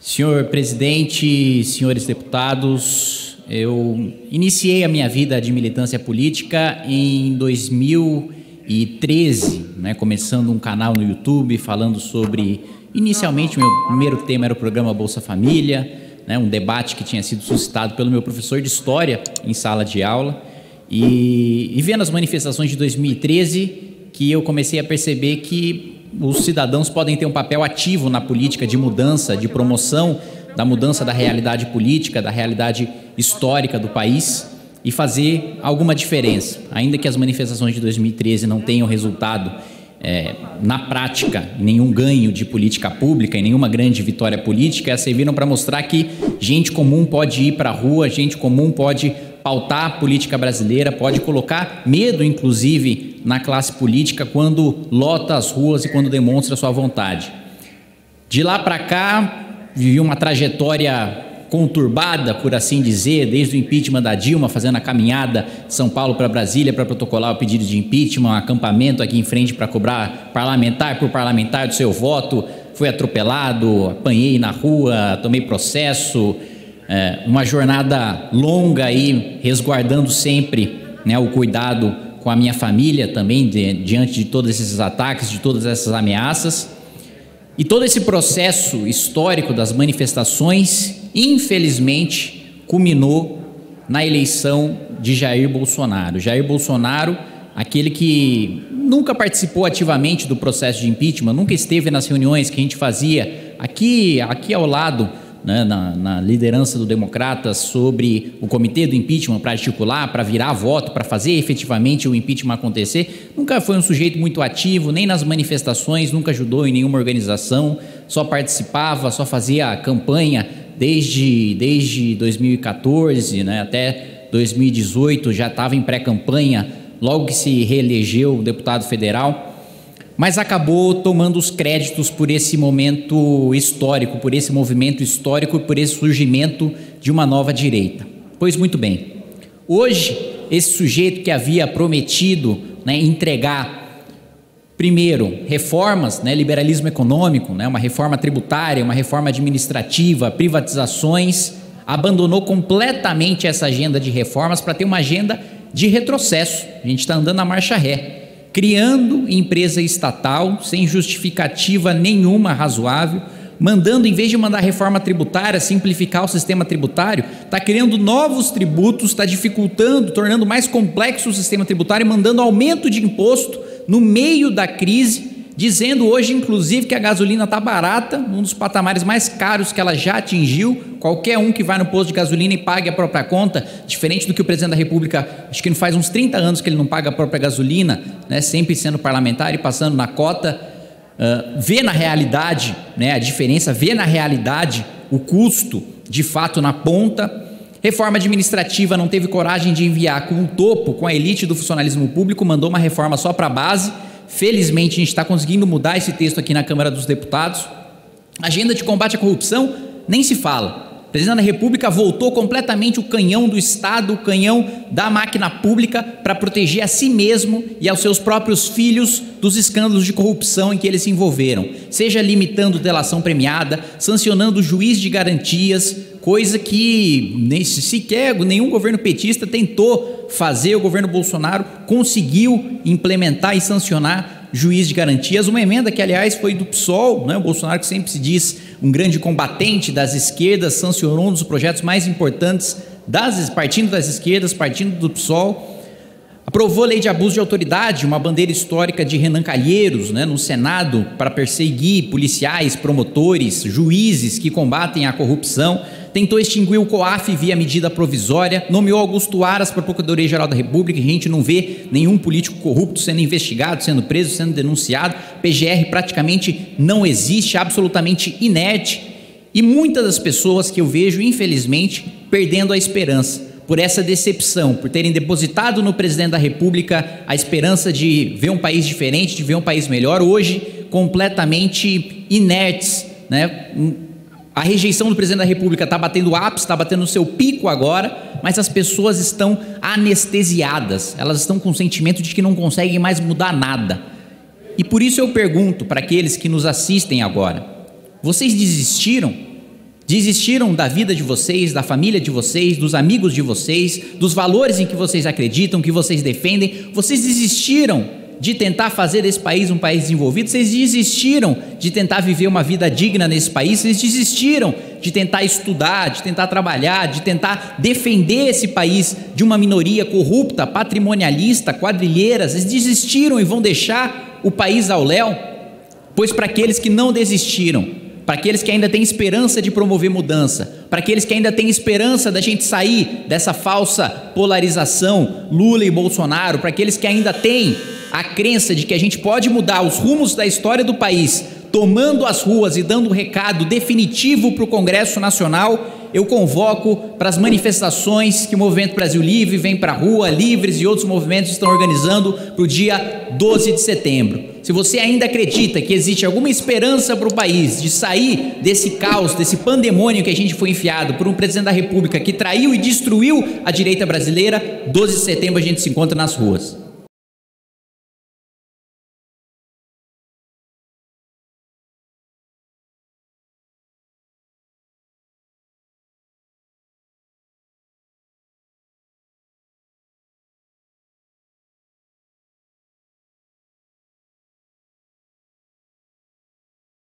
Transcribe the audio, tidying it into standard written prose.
Senhor presidente, senhores deputados, eu iniciei a minha vida de militância política em 2013, começando um canal no YouTube falando sobre, inicialmente, meu primeiro tema era o programa Bolsa Família, um debate que tinha sido suscitado pelo meu professor de História em sala de aula, e vendo as manifestações de 2013, que eu comecei a perceber que os cidadãos podem ter um papel ativo na política de mudança, de promoção da mudança da realidade política, da realidade histórica do país e fazer alguma diferença. Ainda que as manifestações de 2013 não tenham resultado na prática, nenhum ganho de política pública e nenhuma grande vitória política, elas serviram para mostrar que gente comum pode ir para a rua, gente comum pode pautar a política brasileira, pode colocar medo, inclusive, na classe política quando lota as ruas e quando demonstra sua vontade. De lá para cá, vivi uma trajetória conturbada, por assim dizer, desde o impeachment da Dilma, fazendo a caminhada de São Paulo para Brasília para protocolar o pedido de impeachment, um acampamento aqui em frente para cobrar parlamentar por parlamentar do seu voto, fui atropelado, apanhei na rua, tomei processo, uma jornada longa aí, resguardando sempre o cuidado com a minha família também, diante de todos esses ataques, de todas essas ameaças. E todo esse processo histórico das manifestações, infelizmente, culminou na eleição de Jair Bolsonaro. Jair Bolsonaro, aquele que nunca participou ativamente do processo de impeachment, nunca esteve nas reuniões que a gente fazia aqui ao lado, na liderança do Democratas, sobre o comitê do impeachment para articular, para virar voto, para fazer efetivamente o impeachment acontecer. Nunca foi um sujeito muito ativo, nem nas manifestações, nunca ajudou em nenhuma organização, só participava, só fazia campanha desde 2014, até 2018, já estava em pré-campanha, logo que se reelegeu deputado federal, mas acabou tomando os créditos por esse momento histórico, por esse movimento histórico e por esse surgimento de uma nova direita. Pois muito bem, hoje esse sujeito que havia prometido entregar, primeiro, reformas, liberalismo econômico, uma reforma tributária, uma reforma administrativa, privatizações, abandonou completamente essa agenda de reformas para ter uma agenda de retrocesso. A gente está andando na marcha ré, criando empresa estatal sem justificativa nenhuma razoável, mandando, em vez de mandar reforma tributária, simplificar o sistema tributário, está criando novos tributos, está dificultando, tornando mais complexo o sistema tributário, mandando aumento de imposto no meio da crise, dizendo hoje, inclusive, que a gasolina está barata, um dos patamares mais caros que ela já atingiu. Qualquer um que vai no posto de gasolina e pague a própria conta, diferente do que o presidente da República, acho que não faz uns 30 anos que ele não paga a própria gasolina, sempre sendo parlamentar e passando na cota, vê na realidade a diferença, vê na realidade o custo de fato na ponta. Reforma administrativa, não teve coragem de enviar com o topo, com a elite do funcionalismo público, mandou uma reforma só para a base. Felizmente a gente está conseguindo mudar esse texto aqui na Câmara dos Deputados. Agenda de combate à corrupção, nem se fala. O presidente da República voltou completamente o canhão do Estado, o canhão da máquina pública para proteger a si mesmo e aos seus próprios filhos dos escândalos de corrupção em que eles se envolveram. Seja limitando delação premiada, sancionando o juiz de garantias, coisa que nem sequer nenhum governo petista tentou fazer. O governo Bolsonaro conseguiu implementar e sancionar juiz de garantias, uma emenda que, aliás, foi do PSOL, o Bolsonaro, que sempre se diz um grande combatente das esquerdas, sancionou um dos projetos mais importantes, partindo das esquerdas, partindo do PSOL. Aprovou a lei de abuso de autoridade, uma bandeira histórica de Renan Calheiros, no Senado, para perseguir policiais, promotores, juízes que combatem a corrupção. Tentou extinguir o COAF via medida provisória, nomeou Augusto Aras para a Procuradoria-Geral da República, e a gente não vê nenhum político corrupto sendo investigado, sendo preso, sendo denunciado. PGR praticamente não existe, absolutamente inerte. E muitas das pessoas que eu vejo, infelizmente, perdendo a esperança por essa decepção, por terem depositado no presidente da República a esperança de ver um país diferente, de ver um país melhor, hoje completamente inertes, A rejeição do presidente da República está batendo o ápice, está batendo o seu pico agora, mas as pessoas estão anestesiadas, elas estão com o sentimento de que não conseguem mais mudar nada. E por isso eu pergunto para aqueles que nos assistem agora: vocês desistiram? Desistiram da vida de vocês, da família de vocês, dos amigos de vocês, dos valores em que vocês acreditam, que vocês defendem. Vocês desistiram de tentar fazer desse país um país desenvolvido. Vocês desistiram de tentar viver uma vida digna nesse país. Vocês desistiram de tentar estudar, de tentar trabalhar, de tentar defender esse país de uma minoria corrupta, patrimonialista, quadrilheira. Vocês desistiram e vão deixar o país ao léu? Pois para aqueles que não desistiram, para aqueles que ainda têm esperança de promover mudança, para aqueles que ainda têm esperança da gente sair dessa falsa polarização Lula e Bolsonaro, para aqueles que ainda têm a crença de que a gente pode mudar os rumos da história do país, tomando as ruas e dando um recado definitivo para o Congresso Nacional, eu convoco para as manifestações que o Movimento Brasil Livre vem para a rua, Livres e outros movimentos estão organizando para o dia 12 de setembro. Se você ainda acredita que existe alguma esperança para o país de sair desse caos, desse pandemônio que a gente foi enfiado por um presidente da República que traiu e destruiu a direita brasileira, 12 de setembro a gente se encontra nas ruas.